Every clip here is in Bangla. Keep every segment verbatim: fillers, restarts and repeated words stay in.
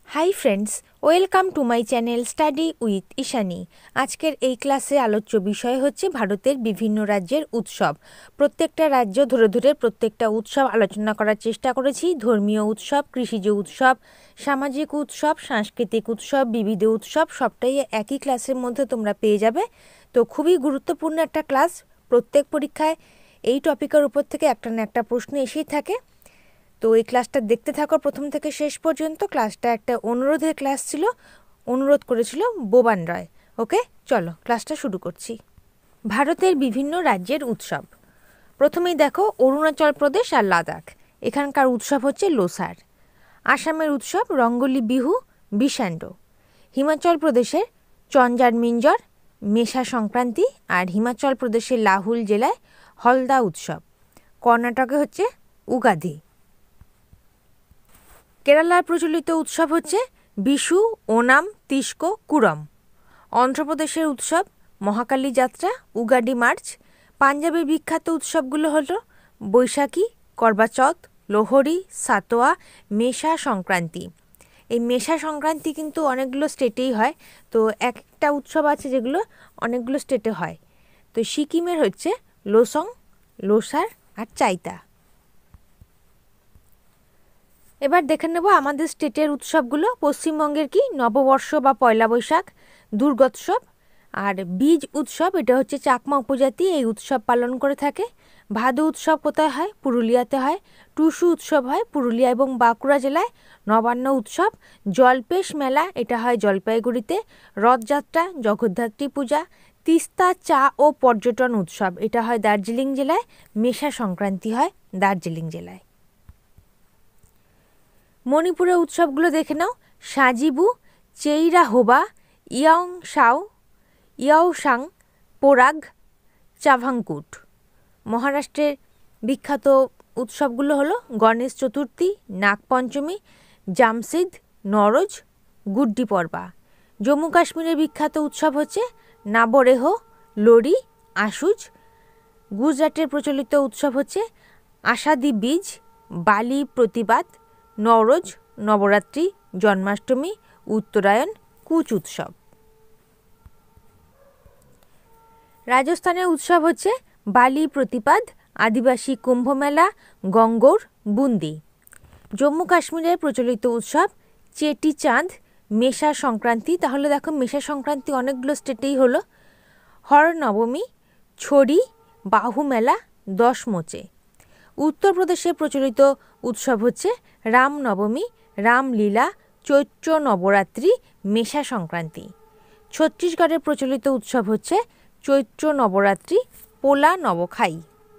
High friends, welcome to my channel study with Ishani. আজকের এই ক্লাসে আলোচ্য বিষয় হচ্ছে ভারতের বিভিন্ন রাজ্যের উৎসব। প্রত্যেকটা রাজ্য ধরে ধরে প্রত্যেকটা উৎসব আলোচনা করার চেষ্টা করেছি। ধর্মীয় উৎসব, কৃষিজ উৎসব, সামাজিক উৎসব, সাংস্কৃতিক উৎসব, বিবিধ উৎসব সবটাই একই ক্লাসের মধ্যে তোমরা পেয়ে যাবে। তো খুবই গুরুত্বপূর্ণ একটা ক্লাস। প্রত্যেক পরীক্ষায় এই টপিকের উপর থেকে একটা না একটা প্রশ্ন এসেই থাকে। তো এই ক্লাসটা দেখতে থাকো প্রথম থেকে শেষ পর্যন্ত। ক্লাসটা একটা অনুরোধের ক্লাস ছিল, অনুরোধ করেছিল বোবান রয়। ওকে, চলো ক্লাসটা শুরু করছি। ভারতের বিভিন্ন রাজ্যের উৎসব। প্রথমেই দেখো অরুণাচল প্রদেশ আর লাদাখ, এখানকার উৎসব হচ্ছে লোসার। আসামের উৎসব রঙ্গোলি বিহু, বিশান্ড। হিমাচল প্রদেশের চঞ্জার মিঞ্জর, মেষা সংক্রান্তি। আর হিমাচল প্রদেশের লাহুল জেলায় হলদা উৎসব। কর্ণাটকে হচ্ছে উগাদি। কেরালার প্রচলিত উৎসব হচ্ছে বিশু, ওনাম, তিস্কো, কুরম। অন্ধ্রপ্রদেশের উৎসব মহাকালী যাত্রা, উগাডি মার্চ। পাঞ্জাবের বিখ্যাত উৎসবগুলো হলো বৈশাখী, করবা চৌথ, লোহরি, সাতোয়া, মেষা সংক্রান্তি। এই মেষা সংক্রান্তি কিন্তু অনেকগুলো স্টেটেই হয়। তো একটা উৎসব আছে যেগুলো অনেকগুলো স্টেটে হয়। তো সিকিমের হচ্ছে লোসং, লোসার আর চাইতা। এবার দেখে নেব আমাদের স্টেটের উৎসবগুলো। পশ্চিমবঙ্গের কি নববর্ষ বা পয়লা বৈশাখ, দুর্গোৎসব। আর বীজ উৎসব, এটা হচ্ছে চাকমা উপজাতি এই উৎসব পালন করে থাকে। ভাদু উৎসব কোথায় হয়? পুরুলিয়াতে হয়। টুসু উৎসব হয় পুরুলিয়া এবং বাঁকুড়া জেলায়। নবান্ন উৎসব, জলপেশ মেলা, এটা হয় জলপাইগুড়িতে। রথযাত্রা, জগদ্ধাত্রী পূজা। তিস্তা চা ও পর্যটন উৎসব, এটা হয় দার্জিলিং জেলায়। মেষা সংক্রান্তি হয় দার্জিলিং জেলায়। মণিপুরের উৎসবগুলো দেখে নাও। সাজিবু, চেইরা হোবা, ইয়াং সাও, ইয়াওসাং, পোরাগ, চাভাংকুট। মহারাষ্ট্রের বিখ্যাত উৎসবগুলো হলো গণেশ চতুর্থী, নাগপঞ্চমী, জামশিদ, নরজ, গুড্ডি পড়বা। জম্মু কাশ্মীরের বিখ্যাত উৎসব হচ্ছে নাবরেহ, লোরি, আশুজ। গুজরাটের প্রচলিত উৎসব হচ্ছে আষাঢ়ি বীজ, বালি প্রতিবাদ, নওরোজ, নবরাত্রি, জন্মাষ্টমী, উত্তরায়ণ, কুচ উৎসব। রাজস্থানের উৎসব হচ্ছে বালি প্রতিপাদ, আদিবাসী কুম্ভমেলা, গঙ্গোর, বুন্দি। জম্মু কাশ্মীরের প্রচলিত উৎসব চেটি চাঁদ, মেষা সংক্রান্তি। তাহলে দেখো মেষা সংক্রান্তি অনেকগুলো স্টেটেই হলো। হর নবমী, ছড়ি, বাহু মেলা, দশমোচে। উত্তরপ্রদেশের প্রচলিত উৎসব হচ্ছে রামনবমী, রামলীলা, চৈত্র নবরাত্রি, মেষা সংক্রান্তি। ছত্তিশগড়ের প্রচলিত উৎসব হচ্ছে চৈত্র নবরাত্রি, পোলা নবখাই।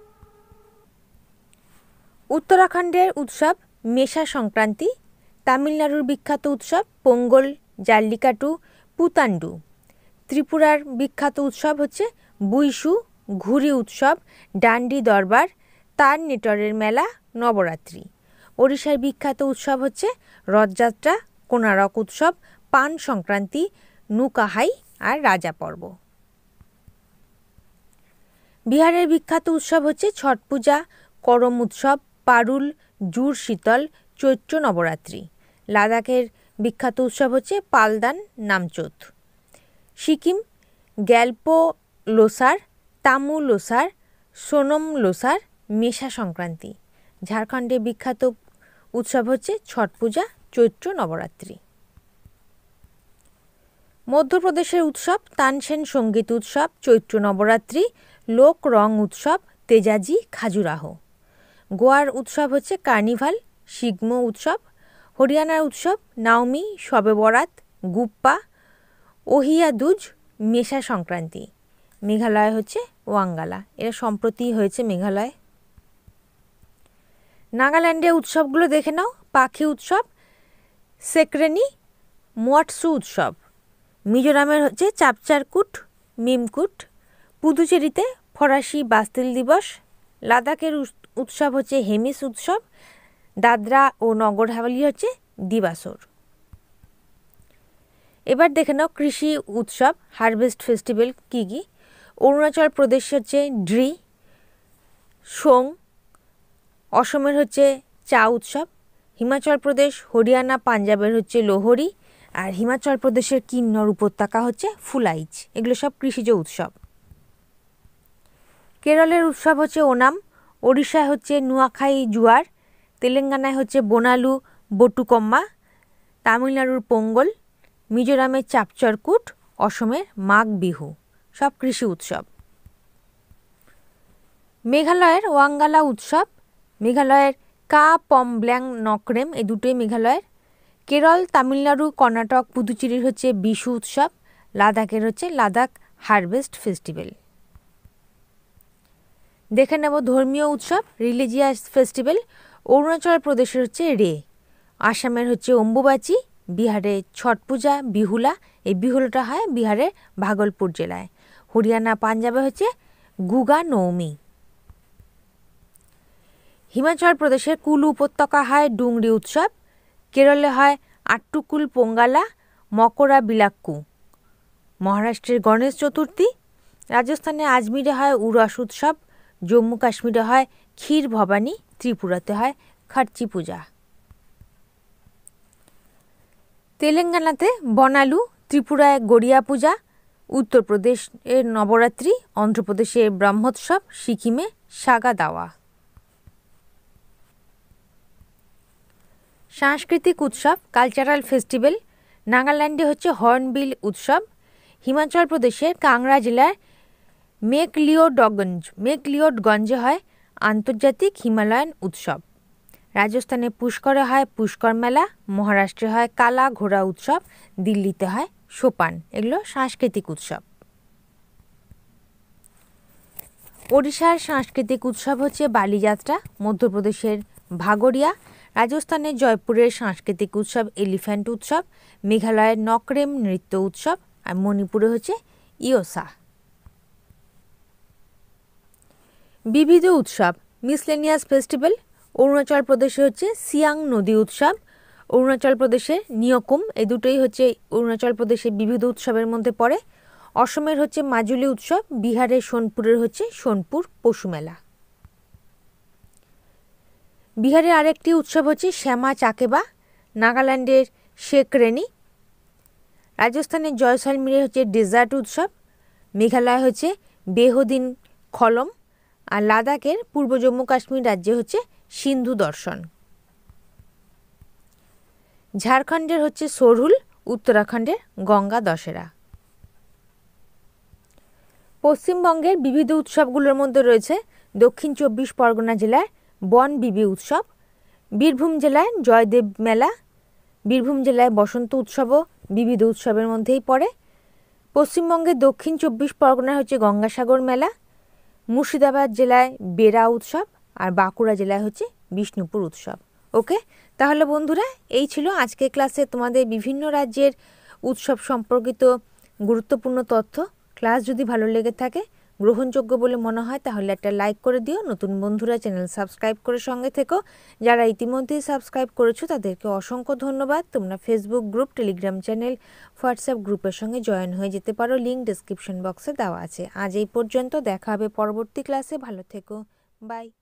উত্তরাখণ্ডের উৎসব মেষা সংক্রান্তি। তামিলনাড়ুর বিখ্যাত উৎসব পোঙ্গল, জাল্লিকাটু, পুতান্ডু। ত্রিপুরার বিখ্যাত উৎসব হচ্ছে বুইশু, ঘুরি উৎসব, ডান্ডি দরবার, তার নেটরের মেলা, নবরাত্রি। ওড়িশার বিখ্যাত উৎসব হচ্ছে রথযাত্রা, কোনারক উৎসব, পান সংক্রান্তি, নুকাহাই আর রাজা পর্ব। বিহারের বিখ্যাত উৎসব হচ্ছে ছট পূজা, করম উৎসব, পারুল, জুর শীতল, চৈত্র নবরাত্রি। লাদাখের বিখ্যাত উৎসব হচ্ছে পালদান, নামচোত। সিকিম গ্যালপো লোসার, তামু লোসার, সোনম লোসার, মেষা সংক্রান্তি। ঝাড়খণ্ডের বিখ্যাত উৎসব হচ্ছে ছট পূজা, চৈত্র নবরাত্রি। মধ্যপ্রদেশের উৎসব তানসেন সঙ্গীত উৎসব, চৈত্র নবরাত্রি, লোক রং উৎসব, তেজাজি, খাজুরাহ। গোয়ার উৎসব হচ্ছে কার্নিভাল, শিগমো উৎসব। হরিয়ানার উৎসব নাওমি, শবে বরাত, গুপ্পা, ওহিয়াদুজ, মেষা সংক্রান্তি। মেঘালয় হচ্ছে ওয়াঙ্গালা, এরা সম্প্রতি হয়েছে মেঘালয়। নাগাল্যান্ডের উৎসবগুলো দেখে নাও। পাখি উৎসব সেকরেনি, মোয়াটসু উৎসব। মিজোরামের হচ্ছে চাপচারকুট, মিমকুট। পুদুচেরিতে ফরাসি বাস্তিল দিবস। লাদাখের উৎসব হচ্ছে হেমিস উৎসব। দাদরা ও নগর হাভেলি হচ্ছে দিবাসর। এবার দেখে নাও কৃষি উৎসব, হারভেস্ট ফেস্টিভ্যাল কী কী। অরুণাচল প্রদেশ হচ্ছে ড্রি, সোং। অসমের হচ্ছে চা উৎসব। হিমাচল প্রদেশ, হরিয়ানা, পাঞ্জাবের হচ্ছে লোহরি, আর হিমাচল প্রদেশের কিন্নর উপত্যকা হচ্ছে ফুলাইচ। এগুলো সব কৃষিজ উৎসব। কেরলের উৎসব হচ্ছে ওনাম, ওড়িশায় হচ্ছে নুয়াখাই জুয়ার, তেলেঙ্গানায় হচ্ছে বোনালু বটুকম্মা, তামিলনাড়ুর পোঙ্গল, মিজোরামের চাপচরকুট, অসমের মাঘ বিহু, সব কৃষি উৎসব। মেঘালয়ের ওয়াঙ্গালা উৎসব, মেঘালয়ের কা পমব্ল্যাং নকরেম, এই দুটোই মেঘালয়ের। কেরল, তামিলনাড়ু, কর্ণাটক, পুদুচেরির হচ্ছে বিশু উৎসব, লাদাখের হচ্ছে লাদাখ হারভেস্ট ফেস্টিভ্যাল। দেখে নেব ধর্মীয় উৎসব, রিলিজিয়াস ফেস্টিভ্যাল। অরুণাচল প্রদেশের হচ্ছে রে, আসামের হচ্ছে অম্বুবাচী, বিহারে ছট পূজা, বিহুলা, এই বিহুলাটা হয় বিহারের ভাগলপুর জেলায়। হরিয়ানা, পাঞ্জাবে হচ্ছে গুগা নৌমি। হিমাচল প্রদেশের কুলু উপত্যকা হয় ডুংরি উৎসব, কেরলে হয় আট্টুকুল পোঙ্গালা, মকরা বিলাক্কু। মহারাষ্ট্রের গণেশ চতুর্থী, রাজস্থানে আজমিরে হয় উরস উৎসব, জম্মু কাশ্মীরে হয় ক্ষীর ভবানী, ত্রিপুরাতে হয় খার্চি পূজা। তেলেঙ্গানাতে বনালু, ত্রিপুরায় গড়িয়া পূজা, উত্তরপ্রদেশের নবরাত্রি, অন্ধ্রপ্রদেশে ব্রহ্মোৎসব, সিকিমে সাগা দাওয়া। সাংস্কৃতিক উৎসব, কালচারাল ফেস্টিভ্যাল, নাগাল্যান্ডে হচ্ছে হর্নবিল উৎসব, হিমাচল প্রদেশের কাংড়া জেলার মেকলিওডগঞ্জ মেকলিওডগঞ্জে হয় আন্তর্জাতিক হিমালয়ান উৎসব, রাজস্থানে পুষ্করে হয় পুষ্কর মেলা, মহারাষ্ট্রে হয় কালা ঘোড়া উৎসব, দিল্লিতে হয় সোপান। এগুলো সাংস্কৃতিক উৎসব। ওড়িশার সাংস্কৃতিক উৎসব হচ্ছে বালিযাত্রা, মধ্যপ্রদেশের ভাগোরিয়া, রাজস্থানের জয়পুরের সাংস্কৃতিক উৎসব এলিফ্যান্ট উৎসব, মেঘালয়ের নকরেম নৃত্য উৎসব, আর মণিপুরে হচ্ছে ইয়োসা। বিবিধ উৎসব, মিসলেনিয়াস ফেস্টিভ্যাল, অরুণাচল প্রদেশে হচ্ছে সিয়াং নদী উৎসব, অরুণাচল প্রদেশের নিয়কুম, এই দুটোই হচ্ছে অরুণাচল প্রদেশের বিবিধ উৎসবের মধ্যে পড়ে। অসমের হচ্ছে মাজুলি উৎসব, বিহারের সোনপুরের হচ্ছে সোনপুর পশু মেলা। বিহারের আরেকটি উৎসব হচ্ছে শ্যামা চাকেবা, নাগাল্যান্ডের শেকরেনি, রাজস্থানের জয়সলমীরে হচ্ছে ডেজার্ট উৎসব, মেঘালয় হচ্ছে বেহদিন খলম, আর লাদাখের পূর্ব জম্মু কাশ্মীর রাজ্যে হচ্ছে সিন্ধু দর্শন। ঝাড়খণ্ডের হচ্ছে সরহুল, উত্তরাখণ্ডের গঙ্গা দশেরা। পশ্চিমবঙ্গের বিবিধ উৎসবগুলোর মধ্যে রয়েছে দক্ষিণ চব্বিশ পরগনা জেলায় বন বিবি উৎসব, বীরভূম জেলায় জয়দেব মেলা, বীরভূম জেলায় বসন্ত উৎসবও বিবিধ উৎসবের মধ্যেই পড়ে। পশ্চিমবঙ্গের দক্ষিণ চব্বিশ পরগনা হচ্ছে গঙ্গাসাগর মেলা, মুর্শিদাবাদ জেলায় বেড়া উৎসব, আর বাঁকুড়া জেলায় হচ্ছে বিষ্ণুপুর উৎসব। ওকে, তাহলে বন্ধুরা এই ছিল আজকের ক্লাসে তোমাদের বিভিন্ন রাজ্যের উৎসব সম্পর্কিত গুরুত্বপূর্ণ তথ্য। ক্লাস যদি ভালো লেগে থাকে, গ্রহণযোগ্য বলে মনে হয়, তাহলে একটা লাইক করে দিও। নতুন বন্ধুরা চ্যানেল সাবস্ক্রাইব করে সঙ্গে থেকো। যারা ইতিমধ্যেই সাবস্ক্রাইব করেছো তাদেরকে অসংখ্য ধন্যবাদ। তোমরা Facebook group, Telegram channel, WhatsApp গ্রুপের সঙ্গে জয়েন হয়ে যেতে পারো, লিঙ্ক ডেসক্রিপশন বক্সে দেওয়া আছে। আজ এই পর্যন্ত, দেখা হবে পরবর্তী ক্লাসে। ভালো থেকো, বাই।